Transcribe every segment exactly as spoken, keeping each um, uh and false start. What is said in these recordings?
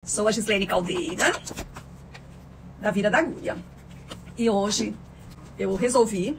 Sou a Gislene Caldeira, da Vira da Agulha. E hoje eu resolvi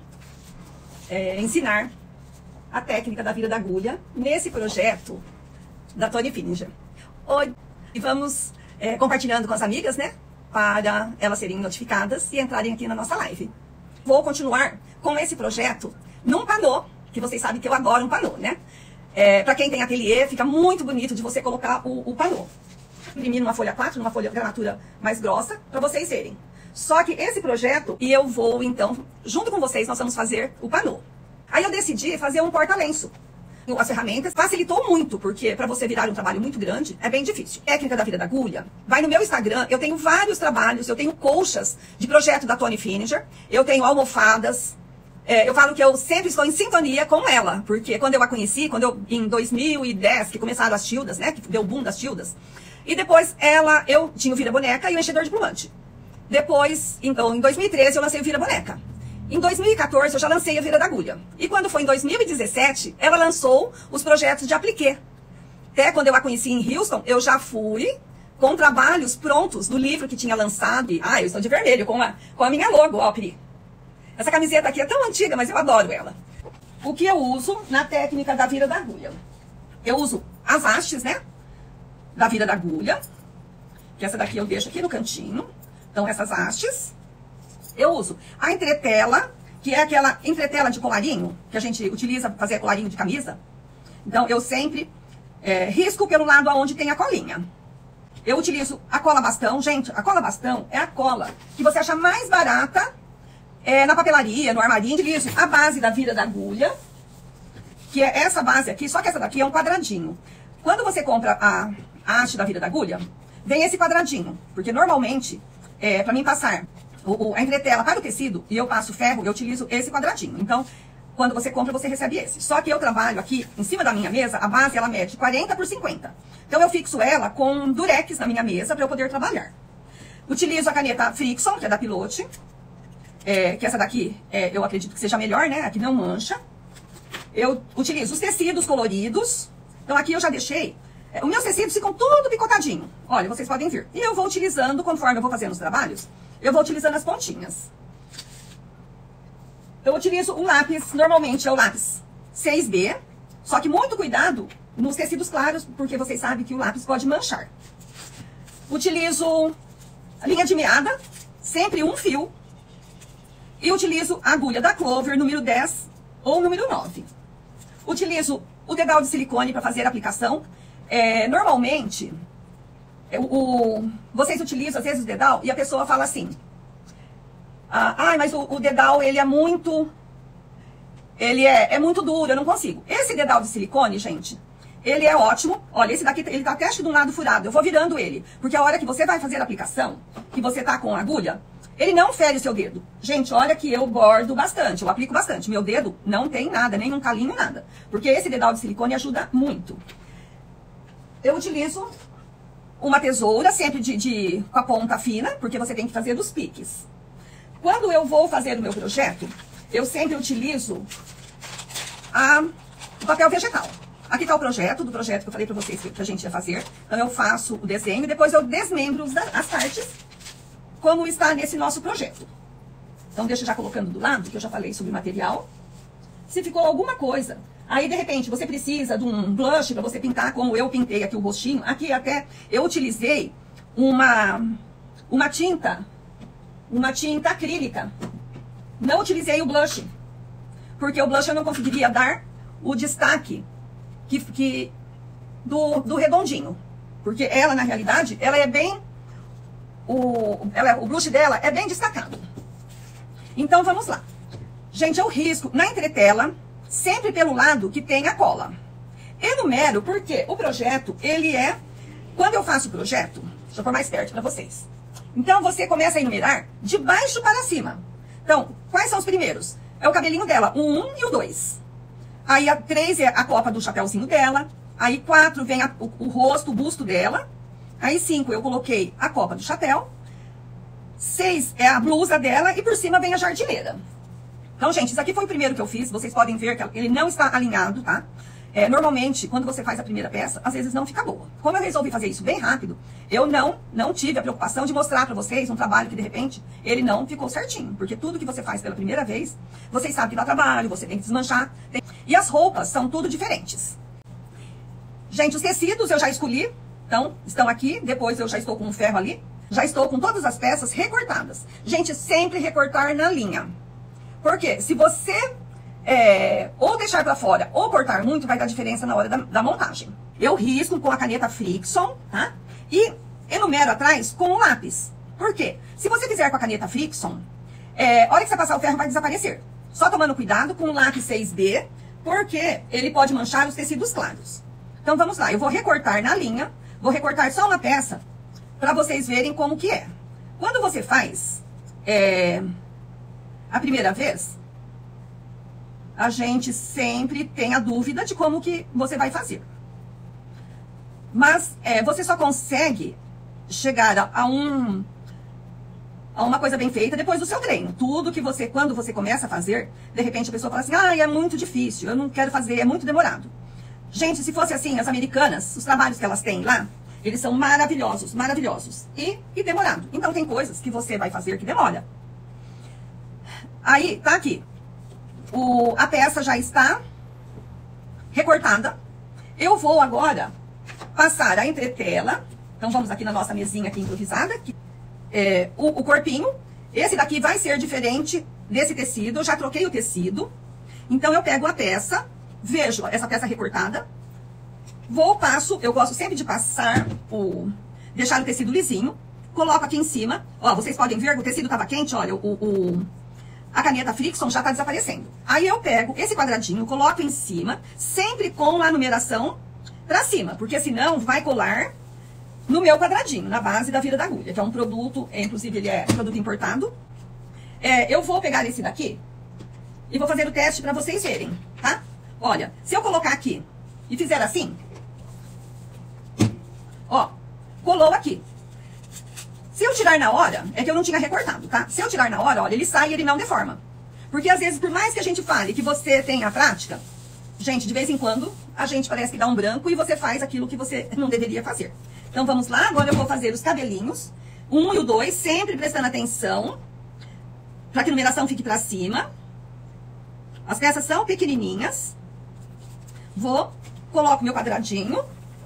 é, ensinar a técnica da Vira da Agulha nesse projeto da Tony Fininger. Hoje vamos é, compartilhando com as amigas, né? Para elas serem notificadas e entrarem aqui na nossa live. Vou continuar com esse projeto num panô, que vocês sabem que eu adoro um panô, né? É, para quem tem ateliê, fica muito bonito de você colocar o, o panô. Imprimir numa folha quatro, numa folha gramatura mais grossa, para vocês verem. Só que esse projeto, e eu vou então, junto com vocês, nós vamos fazer o panô. Aí eu decidi fazer um porta-lenço. As ferramentas facilitou muito, porque para você virar um trabalho muito grande, é bem difícil. Técnica da Vira da Agulha. Vai no meu Instagram, eu tenho vários trabalhos, eu tenho colchas de projeto da Tony Fininger, eu tenho almofadas. É, eu falo que eu sempre estou em sintonia com ela, porque quando eu a conheci, quando eu, em dois mil e dez, que começaram as tildas, né, que deu o boom das tildas, e depois ela, eu tinha o Vira Boneca e o enchedor de plumante. Depois, então, em dois mil e treze, eu lancei o Vira Boneca. Em dois mil e quatorze, eu já lancei a Vira da Agulha. E quando foi em dois mil e dezessete, ela lançou os projetos de appliqué. Até quando eu a conheci em Houston, eu já fui com trabalhos prontos do livro que tinha lançado. Ah, eu estou de vermelho, com a, com a minha logo, ó, Pri. Essa camiseta aqui é tão antiga, mas eu adoro ela. O que eu uso na técnica da Vira da Agulha? Eu uso as hastes, né? Da Vira da Agulha. Que essa daqui eu deixo aqui no cantinho. Então, essas hastes. Eu uso a entretela, que é aquela entretela de colarinho, que a gente utiliza para fazer colarinho de camisa. Então, eu sempre é, risco pelo lado onde tem a colinha. Eu utilizo a cola bastão. Gente, a cola bastão é a cola que você acha mais barata é, na papelaria, no armarinho. Utilizo a base da Vira da Agulha, que é essa base aqui, só que essa daqui é um quadradinho. Quando você compra a, a haste da Vira da Agulha, vem esse quadradinho, porque normalmente, é, para mim passar o, o, a entretela para o tecido, e eu passo ferro, eu utilizo esse quadradinho. Então, quando você compra, você recebe esse. Só que eu trabalho aqui, em cima da minha mesa, a base, ela mede quarenta por cinquenta. Então, eu fixo ela com durex na minha mesa, para eu poder trabalhar. Utilizo a caneta Frixion, que é da Pilote, é, que essa daqui, é, eu acredito que seja melhor, né? Aqui não mancha. Eu utilizo os tecidos coloridos. Então, aqui eu já deixei. Os meus tecidos ficam tudo picotadinho. Olha, vocês podem ver. E eu vou utilizando, conforme eu vou fazendo os trabalhos, eu vou utilizando as pontinhas. Eu utilizo o lápis, normalmente é o lápis seis B. Só que muito cuidado nos tecidos claros, porque vocês sabem que o lápis pode manchar. Utilizo a linha de meada, sempre um fio. E utilizo a agulha da Clover, número dez ou número nove. Utilizo o dedal de silicone para fazer a aplicação. É, normalmente, o, o, vocês utilizam às vezes o dedal e a pessoa fala assim: ah, ah mas o, o dedal ele é muito, ele é, é muito duro, eu não consigo. Esse dedal de silicone, gente, ele é ótimo. Olha, esse daqui ele tá até de um lado furado. Eu vou virando ele, porque a hora que você vai fazer a aplicação, que você tá com a agulha, ele não fere o seu dedo. Gente, olha que eu bordo bastante, eu aplico bastante. Meu dedo não tem nada, nem um calinho, nada. Porque esse dedal de silicone ajuda muito. Eu utilizo uma tesoura, sempre de, de, com a ponta fina, porque você tem que fazer dos piques. Quando eu vou fazer o meu projeto, eu sempre utilizo a, o papel vegetal. Aqui está o projeto, do projeto que eu falei para vocês que a gente ia fazer. Então, eu faço o desenho e depois eu desmembro as partes, como está nesse nosso projeto. Então, deixa eu já colocando do lado, que eu já falei sobre o material. Se ficou alguma coisa, aí de repente você precisa de um blush para você pintar, como eu pintei aqui o rostinho. Aqui até eu utilizei uma, uma tinta, uma tinta acrílica. Não utilizei o blush, porque o blush eu não conseguiria dar o destaque que, que, do, do redondinho. Porque ela, na realidade, ela é bem... O, ela, o blush dela é bem destacado. Então, vamos lá. Gente, eu risco na entretela, sempre pelo lado que tem a cola. Enumero porque o projeto, ele é... Quando eu faço o projeto, deixa eu pôr mais perto para vocês. Então, você começa a enumerar de baixo para cima. Então, quais são os primeiros? É o cabelinho dela, o um e o dois. Aí, a três é a copa do chapéuzinho dela. Aí, quatro vem a, o, o rosto, o busto dela. Aí, cinco, eu coloquei a copa do chapéu. Seis é a blusa dela e por cima vem a jardineira. Então, gente, isso aqui foi o primeiro que eu fiz. Vocês podem ver que ele não está alinhado, tá? É, normalmente, quando você faz a primeira peça, às vezes não fica boa. Como eu resolvi fazer isso bem rápido, eu não, não tive a preocupação de mostrar pra vocês um trabalho que, de repente, ele não ficou certinho. Porque tudo que você faz pela primeira vez, vocês sabem que dá trabalho, você tem que desmanchar. Tem... E as roupas são tudo diferentes. Gente, os tecidos eu já escolhi, então, estão aqui. Depois eu já estou com um ferro ali. Já estou com todas as peças recortadas. Gente, sempre recortar na linha. Porque se você... É, ou deixar pra fora, ou cortar muito, vai dar diferença na hora da, da montagem. Eu risco com a caneta Frixion, tá? E enumero atrás com o lápis. Por quê? Se você fizer com a caneta Frixion, é, a hora que você passar o ferro vai desaparecer. Só tomando cuidado com o lápis seis B, porque ele pode manchar os tecidos claros. Então vamos lá, eu vou recortar na linha, vou recortar só uma peça, pra vocês verem como que é. Quando você faz é, a primeira vez... a gente sempre tem a dúvida de como que você vai fazer. Mas é, você só consegue chegar a, a, um, a uma coisa bem feita depois do seu treino. Tudo que você, quando você começa a fazer, de repente a pessoa fala assim, ah, é muito difícil, eu não quero fazer, é muito demorado. Gente, se fosse assim, as americanas, os trabalhos que elas têm lá, eles são maravilhosos, maravilhosos. E, e demorado. Então tem coisas que você vai fazer que demora. Aí, tá aqui. O, a peça já está recortada. Eu vou agora passar a entretela. Então, vamos aqui na nossa mesinha aqui improvisada. Aqui. É, o, o corpinho. Esse daqui vai ser diferente desse tecido. Eu já troquei o tecido. Então, eu pego a peça, vejo essa peça recortada. Vou, passo, eu gosto sempre de passar o... deixar o tecido lisinho. Coloco aqui em cima. Ó, vocês podem ver, o tecido estava quente, olha, o... o a caneta Frixion já está desaparecendo. Aí eu pego esse quadradinho, coloco em cima, sempre com a numeração pra cima, porque senão vai colar no meu quadradinho, na base da vira da agulha, que é um produto, inclusive ele é produto importado. É, eu vou pegar esse daqui e vou fazer o teste pra vocês verem, tá? Olha, se eu colocar aqui e fizer assim, ó, colou aqui. Se eu tirar na hora, é que eu não tinha recortado, tá? Se eu tirar na hora, olha, ele sai e ele não deforma. Porque às vezes, por mais que a gente fale que você tem a prática, gente, de vez em quando, a gente parece que dá um branco e você faz aquilo que você não deveria fazer. Então vamos lá, agora eu vou fazer os cabelinhos, um e o dois, sempre prestando atenção, para que a numeração fique pra cima. As peças são pequenininhas. Vou, coloco meu quadradinho.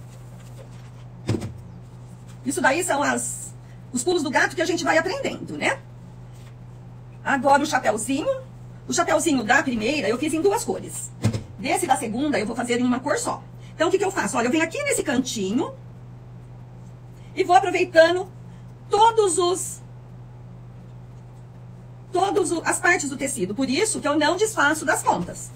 Isso daí são as... os pulos do gato que a gente vai aprendendo, né? Agora o chapéuzinho. O chapéuzinho da primeira eu fiz em duas cores. Desse da segunda eu vou fazer em uma cor só. Então o que que eu faço? Olha, eu venho aqui nesse cantinho e vou aproveitando todos os... todas as partes do tecido. Por isso que eu não desfaço das pontas.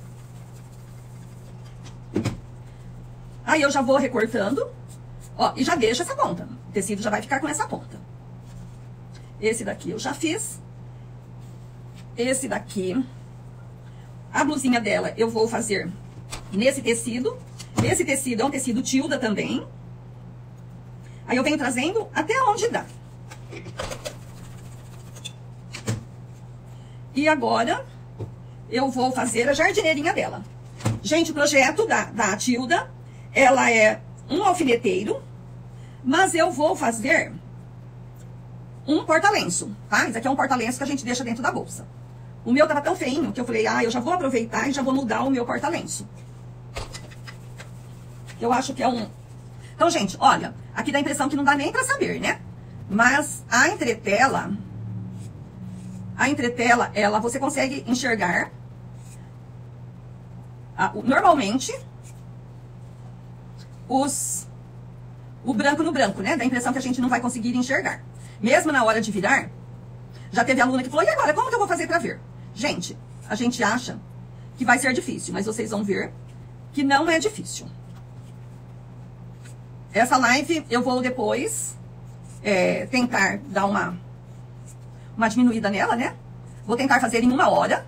Aí eu já vou recortando. Ó, e já deixo essa ponta. O tecido já vai ficar com essa ponta. Esse daqui eu já fiz. Esse daqui. A blusinha dela eu vou fazer nesse tecido. Esse tecido é um tecido Tilda também. Aí eu venho trazendo até onde dá. E agora eu vou fazer a jardineirinha dela. Gente, o projeto da, da Tilda, ela é um alfineteiro, mas eu vou fazer um porta-lenço, tá? Isso aqui é um porta-lenço que a gente deixa dentro da bolsa. O meu tava tão feinho que eu falei, ah, eu já vou aproveitar e já vou mudar o meu porta-lenço. Eu acho que é um... Então, gente, olha, aqui dá a impressão que não dá nem pra saber, né? Mas a entretela, a entretela, ela, você consegue enxergar, a, o, normalmente, os, o branco no branco, né? Dá a impressão que a gente não vai conseguir enxergar. Mesmo na hora de virar, já teve aluna que falou, e agora, como que eu vou fazer pra ver? Gente, a gente acha que vai ser difícil, mas vocês vão ver que não é difícil. Essa live eu vou depois é, tentar dar uma, uma diminuída nela, né? Vou tentar fazer em uma hora.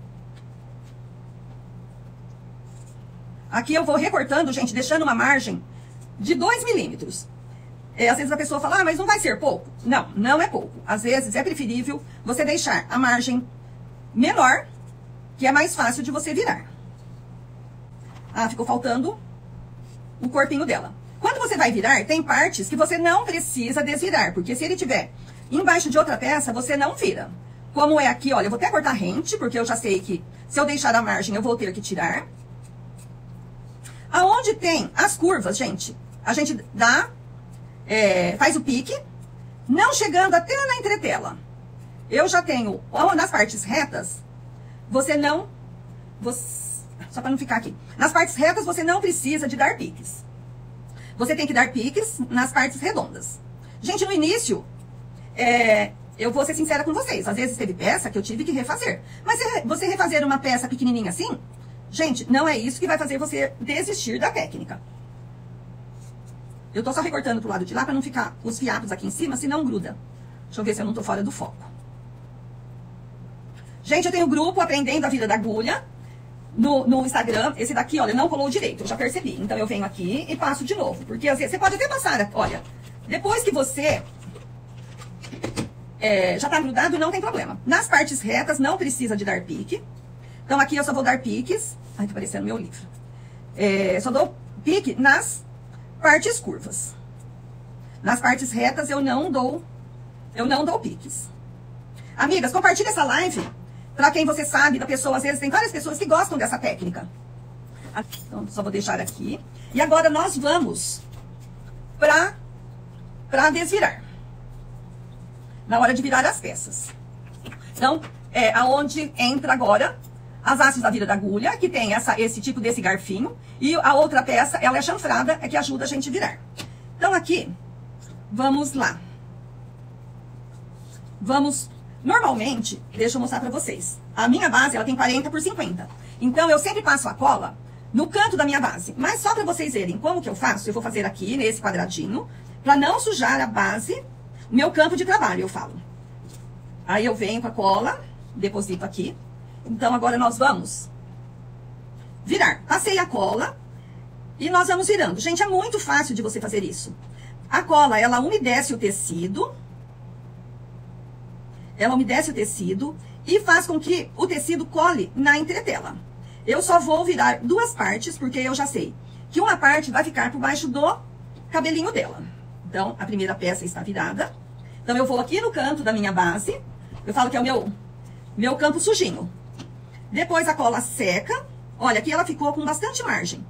Aqui eu vou recortando, gente, deixando uma margem de dois milímetros. É, às vezes a pessoa fala, ah, mas não vai ser pouco. Não, não é pouco. Às vezes é preferível você deixar a margem menor, que é mais fácil de você virar. Ah, ficou faltando o corpinho dela. Quando você vai virar, tem partes que você não precisa desvirar, porque se ele tiver embaixo de outra peça, você não vira. Como é aqui, olha, eu vou até cortar rente, porque eu já sei que se eu deixar a margem, eu vou ter que tirar. Aonde tem as curvas, gente, a gente dá, é, faz o pique, não chegando até na entretela. Eu já tenho, nas partes retas, você não, você, só para não ficar aqui, nas partes retas você não precisa de dar piques. Você tem que dar piques nas partes redondas. Gente, no início, é, eu vou ser sincera com vocês, às vezes teve peça que eu tive que refazer. Mas você refazer uma peça pequenininha assim, gente, não é isso que vai fazer você desistir da técnica. Eu tô só recortando pro lado de lá para não ficar os fiapos aqui em cima, senão gruda. Deixa eu ver se eu não tô fora do foco. Gente, eu tenho grupo Aprendendo a Vida da Agulha no, no Instagram. Esse daqui, olha, não colou direito, eu já percebi. Então eu venho aqui e passo de novo. Porque às vezes você pode até passar, olha, depois que você é, já tá grudado, não tem problema. Nas partes retas não precisa de dar pique. Então aqui eu só vou dar piques. Ai, tá parecendo meu livro. É, só dou pique nas partes curvas. Nas partes retas eu não dou, eu não dou piques. Amigas, compartilhe essa live para quem você sabe da pessoa. Às vezes tem várias pessoas que gostam dessa técnica. Aqui, então, só vou deixar aqui. E agora nós vamos para para desvirar. Na hora de virar as peças. Então, é aonde entra agora as hastes da vida da agulha, que tem essa, esse tipo desse garfinho. E a outra peça, ela é chanfrada, é que ajuda a gente a virar. Então aqui, vamos lá. Vamos, normalmente, deixa eu mostrar pra vocês. A minha base, ela tem quarenta por cinquenta. Então eu sempre passo a cola no canto da minha base. Mas só pra vocês verem como que eu faço, eu vou fazer aqui, nesse quadradinho, pra não sujar a base, o meu campo de trabalho, eu falo. Aí eu venho com a cola, deposito aqui. Então, agora nós vamos virar. Passei a cola e nós vamos virando. Gente, é muito fácil de você fazer isso. A cola, ela umedece o tecido. Ela umedece o tecido e faz com que o tecido cole na entretela. Eu só vou virar duas partes, porque eu já sei que uma parte vai ficar por baixo do cabelinho dela. Então, a primeira peça está virada. Então, eu vou aqui no canto da minha base. Eu falo que é o meu, meu campo sujinho. Depois a cola seca. Olha, aqui ela ficou com bastante margem.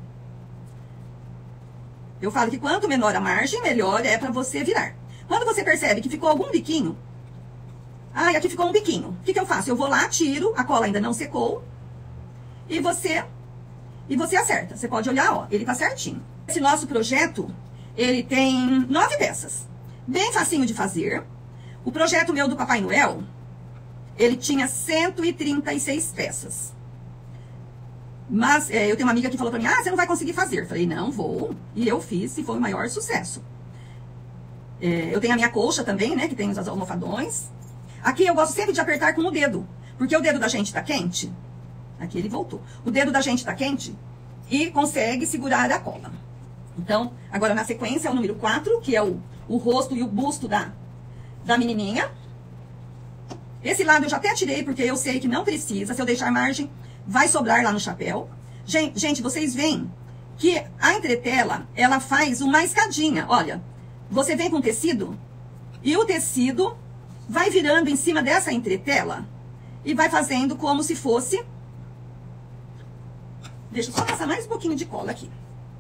Eu falo que quanto menor a margem, melhor é pra você virar. Quando você percebe que ficou algum biquinho, ai, aqui ficou um biquinho. O que que eu faço? Eu vou lá, tiro, a cola ainda não secou. E você, e você acerta. Você pode olhar, ó, ele tá certinho. Esse nosso projeto, ele tem nove peças. Bem facinho de fazer. O projeto meu do Papai Noel, ele tinha cento e trinta e seis peças. Mas é, eu tenho uma amiga que falou pra mim, ah, você não vai conseguir fazer. Eu falei, não, vou. E eu fiz e foi o maior sucesso. É, eu tenho a minha colcha também, né, que tem os almofadões. Aqui eu gosto sempre de apertar com o dedo, porque o dedo da gente tá quente. Aqui ele voltou. O dedo da gente tá quente e consegue segurar a cola. Então, agora na sequência é o número quatro, que é o, o rosto e o busto da, da menininha. Esse lado eu já até tirei, porque eu sei que não precisa. Se eu deixar margem, vai sobrar lá no chapéu. Gente, gente, vocês veem que a entretela, ela faz uma escadinha. Olha, você vem com tecido e o tecido vai virando em cima dessa entretela e vai fazendo como se fosse... Deixa eu só passar mais um pouquinho de cola aqui.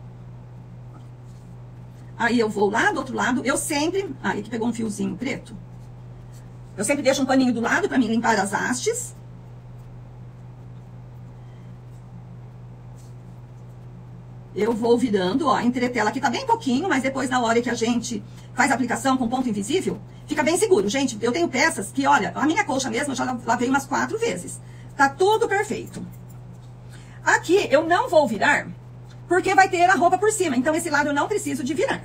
Aí eu vou lá do outro lado, eu sempre... Ah, aqui pegou um fiozinho preto. Eu sempre deixo um paninho do lado para me limpar as hastes. Eu vou virando, ó, a entretela aqui tá bem pouquinho, mas depois na hora que a gente faz a aplicação com ponto invisível, fica bem seguro. Gente, eu tenho peças que, olha, a minha colcha mesmo eu já lavei umas quatro vezes. Tá tudo perfeito. Aqui eu não vou virar, porque vai ter a roupa por cima. Então esse lado eu não preciso de virar.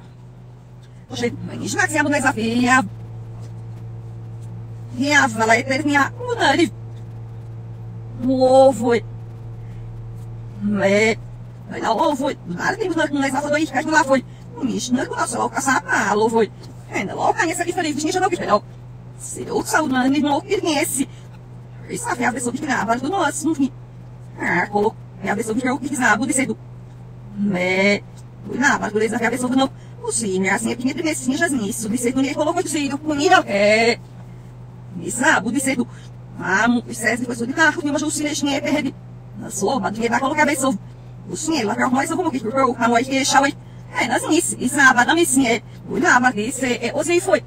Riava, eternia, munari. Ovo. É. Na ovo. Nada tem que nós lá dois caras lá foi. Nish, não é só o caçapa, ovo. Ainda logo conhece a diferença, nisso não que esperou. Se eu saúde, não me não conhece. Isso a pessoa que grava do nosso, no fim. Ah, colocou a pessoa que eu quis na boa cedo. É, não, mas beleza, a cabeça do não cozinha, assim, é que nem messinhas nisso, de ser do nem colocou cozido, comida, é, sabe, de ser do, ah, o excesso de coisa de carro, mas o chinês nem é perdido, na sopa, de vai colocar bem sopa, o chinês, lá, mais eu vou que eu, a noite que chau, é, nas nisso, e sabe, a messinha, é, o não, mas isso é, o foi.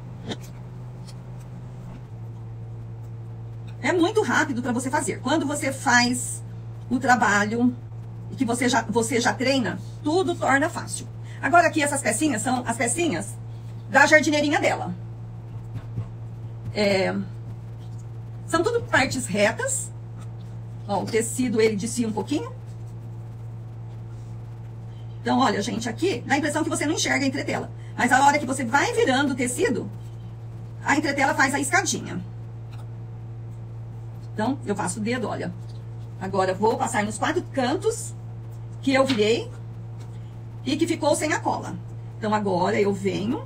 É muito rápido para você fazer. Quando você faz o trabalho e que você já, você já treina, tudo torna fácil. Agora aqui essas pecinhas são as pecinhas da jardineirinha dela. É, são tudo partes retas. Ó, o tecido ele descia um pouquinho. Então, olha, gente, aqui dá a impressão que você não enxerga a entretela. Mas a hora que você vai virando o tecido, a entretela faz a escadinha. Então, eu faço o dedo, olha. Agora, vou passar nos quatro cantos que eu virei e que ficou sem a cola. Então, agora eu venho.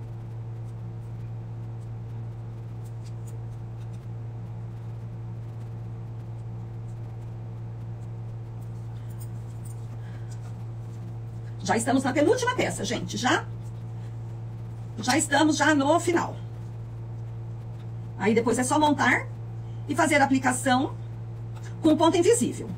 Já estamos na penúltima peça, gente. Já, já estamos já no final. Aí, depois é só montar e fazer a aplicação com ponta invisível.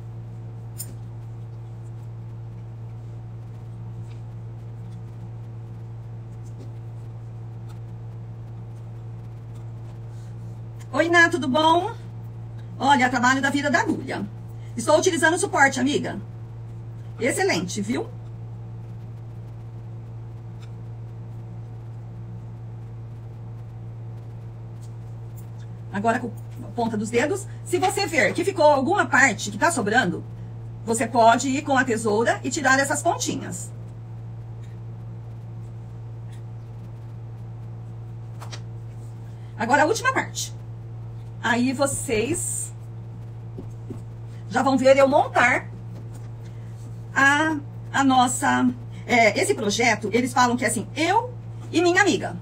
Oi, Ná, tudo bom? Olha, trabalho da Vira da Agulha. Estou utilizando o suporte, amiga. Excelente, viu? Agora com a ponta dos dedos. Se você ver que ficou alguma parte que tá sobrando, você pode ir com a tesoura e tirar essas pontinhas. Agora a última parte. Aí vocês já vão ver eu montar a, a nossa... É, esse projeto, eles falam que é assim, eu e minha amiga.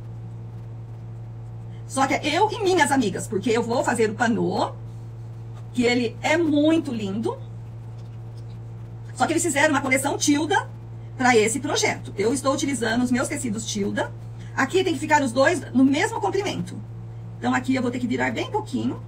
Só que é eu e minhas amigas, porque eu vou fazer o panô, que ele é muito lindo. Só que eles fizeram uma coleção Tilda para esse projeto. Eu estou utilizando os meus tecidos Tilda. Aqui tem que ficar os dois no mesmo comprimento. Então aqui eu vou ter que virar bem pouquinho.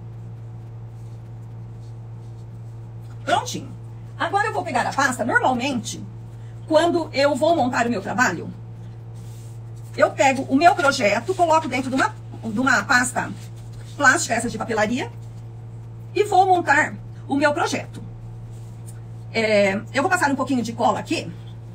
Prontinho. Agora eu vou pegar a pasta. Normalmente, quando eu vou montar o meu trabalho, eu pego o meu projeto, coloco dentro de uma... de uma pasta plástica, essa de papelaria, e vou montar o meu projeto. É, eu vou passar um pouquinho de cola aqui,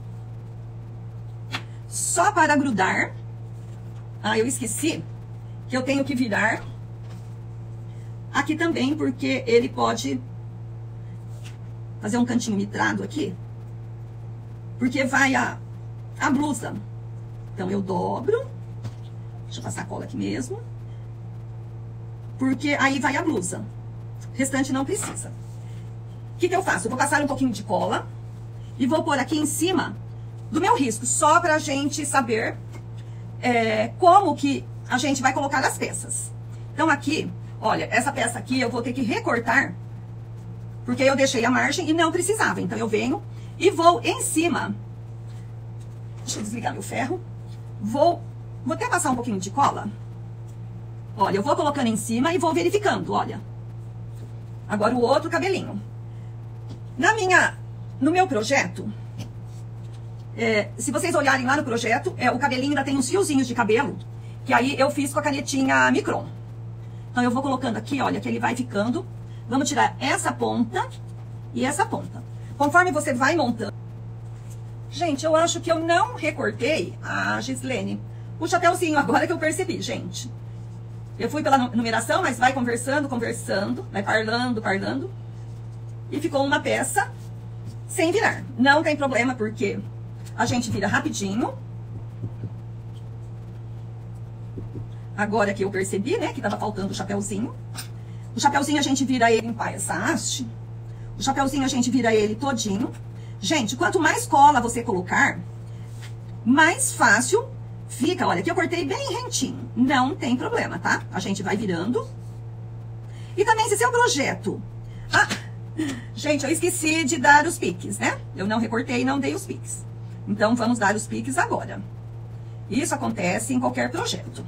só para grudar. Ah, eu esqueci que eu tenho que virar aqui também, porque ele pode fazer um cantinho mitrado aqui, porque vai a, a blusa. Então, eu dobro. Deixa eu passar a cola aqui mesmo. Porque aí vai a blusa. O restante não precisa. O que que eu faço? Eu vou passar um pouquinho de cola e vou pôr aqui em cima do meu risco, só pra gente saber é, como que a gente vai colocar as peças. Então, aqui, olha, essa peça aqui eu vou ter que recortar, porque eu deixei a margem e não precisava. Então, eu venho e vou em cima. Deixa eu desligar meu ferro. Vou... Vou até passar um pouquinho de cola. Olha, eu vou colocando em cima e vou verificando, olha. Agora o outro cabelinho. Na minha, no meu projeto, é, se vocês olharem lá no projeto, é, o cabelinho ainda tem uns fiozinhos de cabelo, que aí eu fiz com a canetinha Micron. Então eu vou colocando aqui, olha, que ele vai ficando. Vamos tirar essa ponta e essa ponta. Conforme você vai montando... Gente, eu acho que eu não recortei a Gislene. O chapéuzinho, agora que eu percebi, gente. Eu fui pela numeração, mas vai conversando, conversando, vai parlando, parlando. E ficou uma peça sem virar. Não tem problema, porque a gente vira rapidinho. Agora que eu percebi, né, que tava faltando o chapéuzinho. O chapéuzinho a gente vira ele em essa haste. O chapéuzinho a gente vira ele todinho. Gente, quanto mais cola você colocar, mais fácil... Fica, olha, aqui eu cortei bem rentinho. Não tem problema, tá? A gente vai virando. E também, se seu projeto... Ah, Gente, eu esqueci de dar os piques, né? Eu não recortei e não dei os piques. Então, vamos dar os piques agora. Isso acontece em qualquer projeto.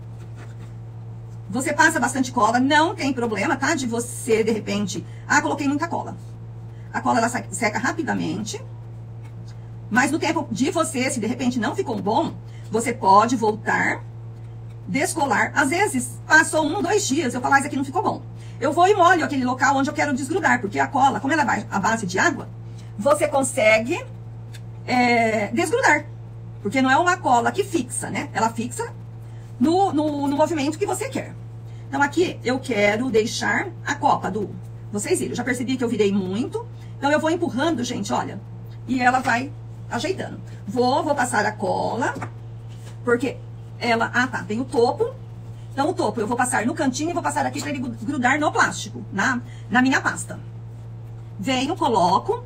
Você passa bastante cola, não tem problema, tá? De você, de repente... Ah, coloquei muita cola. A cola, ela seca rapidamente. Mas no tempo de você, se de repente não ficou bom, você pode voltar, descolar. Às vezes, passou um, dois dias, eu falo, ah, isso aqui não ficou bom. Eu vou e molho aquele local onde eu quero desgrudar, porque a cola, como ela vai à base de água, você consegue é, desgrudar. Porque não é uma cola que fixa, né? Ela fixa no, no, no movimento que você quer. Então, aqui eu quero deixar a copa do... Vocês viram, eu já percebi que eu virei muito. Então, eu vou empurrando, gente, olha. E ela vai ajeitando. Vou, vou passar a cola, porque ela... Ah, tá, tem o topo. Então, o topo eu vou passar no cantinho e vou passar aqui para ele grudar no plástico, na, na minha pasta. Venho, coloco.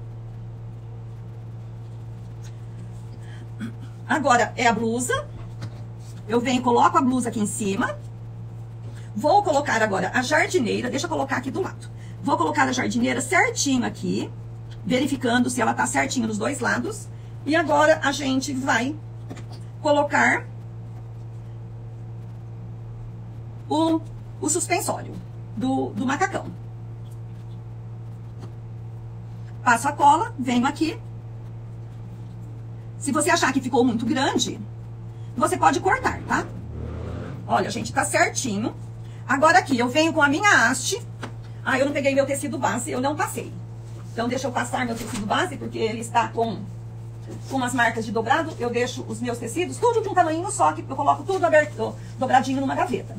Agora, é a blusa. Eu venho, coloco a blusa aqui em cima. Vou colocar agora a jardineira. Deixa eu colocar aqui do lado. Vou colocar a jardineira certinho aqui, verificando se ela tá certinho nos dois lados. E agora, a gente vai colocar... O, o suspensório do, do macacão. Passo a cola, venho aqui. Se você achar que ficou muito grande, você pode cortar, tá? Olha, gente, tá certinho. Agora aqui, eu venho com a minha haste. Ah, eu não peguei meu tecido base, eu não passei. Então, deixa eu passar meu tecido base, porque ele está com, com umas marcas de dobrado. Eu deixo os meus tecidos tudo de um tamanho só, que eu coloco tudo aberto, dobradinho numa gaveta.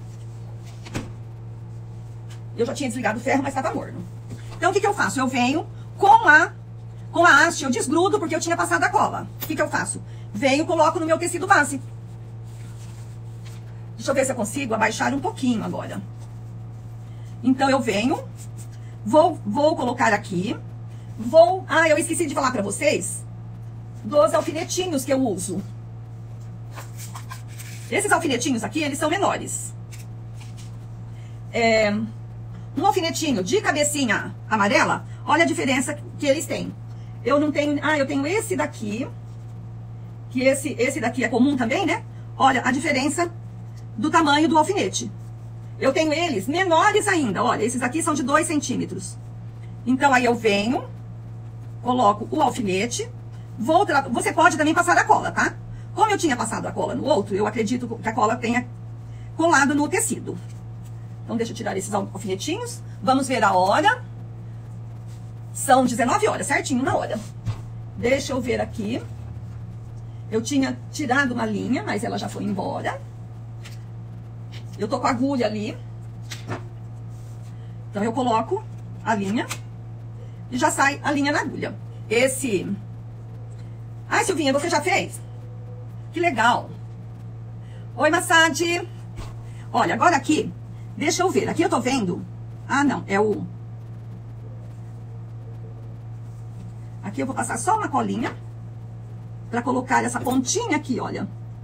Eu já tinha desligado o ferro, mas estava morno. Então, o que que eu faço? Eu venho com a, com a haste, eu desgrudo, porque eu tinha passado a cola. O que que eu faço? Venho e coloco no meu tecido base. Deixa eu ver se eu consigo abaixar um pouquinho agora. Então, eu venho, vou, vou colocar aqui, vou... Ah, eu esqueci de falar pra vocês dos alfinetinhos que eu uso. Esses alfinetinhos aqui, eles são menores. É... Um alfinetinho de cabecinha amarela, olha a diferença que eles têm. Eu não tenho... Ah, eu tenho esse daqui, que esse, esse daqui é comum também, né? Olha a diferença do tamanho do alfinete. Eu tenho eles menores ainda, olha, esses aqui são de dois centímetros. Então, aí eu venho, coloco o alfinete, vou... Tra... Você pode também passar a cola, tá? Como eu tinha passado a cola no outro, eu acredito que a cola tenha colado no tecido. Então, deixa eu tirar esses alfinetinhos. Vamos ver a hora. São dezenove horas, certinho na hora. Deixa eu ver aqui. Eu tinha tirado uma linha, mas ela já foi embora. Eu tô com a agulha ali. Então, eu coloco a linha e já sai a linha na agulha. Esse... Ai, Silvinha, você já fez? Que legal. Oi, Massad. Olha, agora aqui... Deixa eu ver, aqui eu tô vendo... Ah, não, é o... Aqui eu vou passar só uma colinha pra colocar essa pontinha aqui, olha.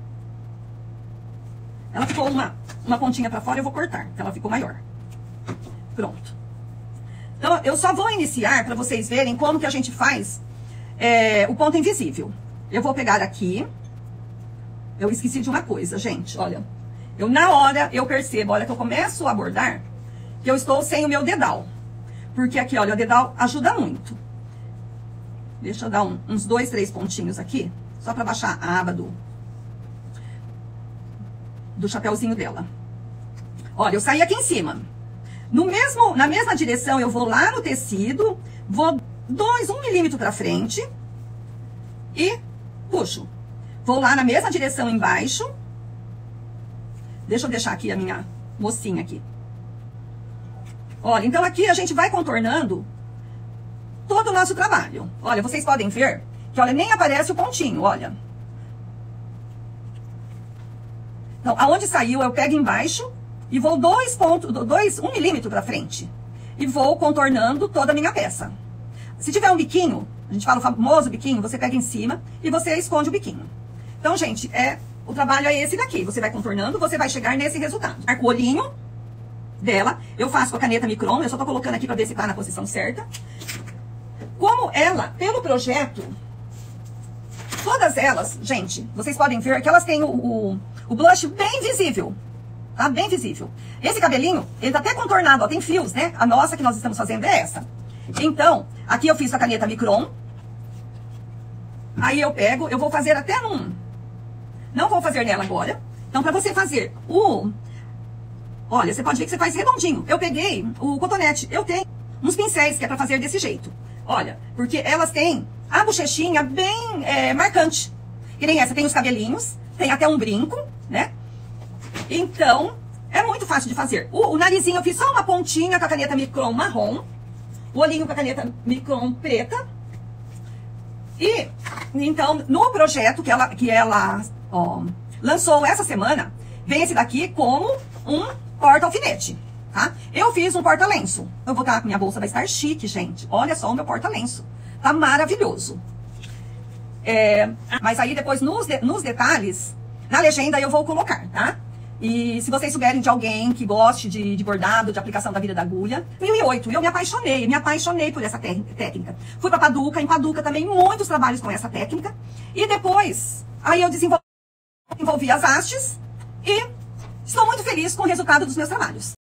Ela ficou uma, uma pontinha pra fora, eu vou cortar, porque ela ficou maior. Pronto. Então, eu só vou iniciar pra vocês verem como que a gente faz é, o ponto invisível. Eu vou pegar aqui... Eu esqueci de uma coisa, gente, olha... Eu, na hora, eu percebo, olha, que eu começo a bordar, que eu estou sem o meu dedal. Porque aqui, olha, o dedal ajuda muito. Deixa eu dar um, uns dois, três pontinhos aqui, só pra baixar a aba do, do chapéuzinho dela. Olha, eu saí aqui em cima. No mesmo, na mesma direção, eu vou lá no tecido, vou dois, um milímetro pra frente e puxo. Vou lá na mesma direção embaixo. Deixa eu deixar aqui a minha mocinha aqui. Olha, então aqui a gente vai contornando todo o nosso trabalho. Olha, vocês podem ver que, olha, nem aparece o pontinho, olha. Então, aonde saiu, eu pego embaixo e vou dois pontos, dois, um milímetro pra frente. E vou contornando toda a minha peça. Se tiver um biquinho, a gente fala o famoso biquinho, você pega em cima e você esconde o biquinho. Então, gente, é... O trabalho é esse daqui. Você vai contornando, você vai chegar nesse resultado. Marca o olhinho. dela. Eu faço com a caneta Micron, eu só tô colocando aqui pra ver se tá na posição certa. Como ela, pelo projeto, todas elas, gente, vocês podem ver que elas têm o, o, o blush bem visível, tá? Bem visível. Esse cabelinho, ele tá até contornado, ó, tem fios, né? A nossa que nós estamos fazendo é essa. Então, aqui eu fiz com a caneta Micron. Aí eu pego, eu vou fazer até num... Não vou fazer nela agora. Então, pra você fazer o... Olha, você pode ver que você faz redondinho. Eu peguei o cotonete. Eu tenho uns pincéis que é pra fazer desse jeito. Olha, porque elas têm a bochechinha bem é, marcante. Que nem essa, tem os cabelinhos, tem até um brinco, né? Então, é muito fácil de fazer. O, o narizinho eu fiz só uma pontinha com a caneta Micron marrom. O olhinho com a caneta Micron preta. E, então, no projeto que ela, que ela ó, lançou essa semana, vem esse daqui como um porta-alfinete, tá? Eu fiz um porta-lenço. Eu vou estar, minha bolsa vai estar chique, gente. Olha só o meu porta-lenço. Tá maravilhoso. É, mas aí depois, nos, de, nos detalhes, na legenda eu vou colocar, tá? E se vocês souberem de alguém que goste de, de bordado, de aplicação da vira da agulha, em dois mil e oito eu me apaixonei, me apaixonei por essa técnica. Fui pra Paduca, em Paduca também muitos trabalhos com essa técnica. E depois, aí eu desenvolvi, desenvolvi as hastes e estou muito feliz com o resultado dos meus trabalhos.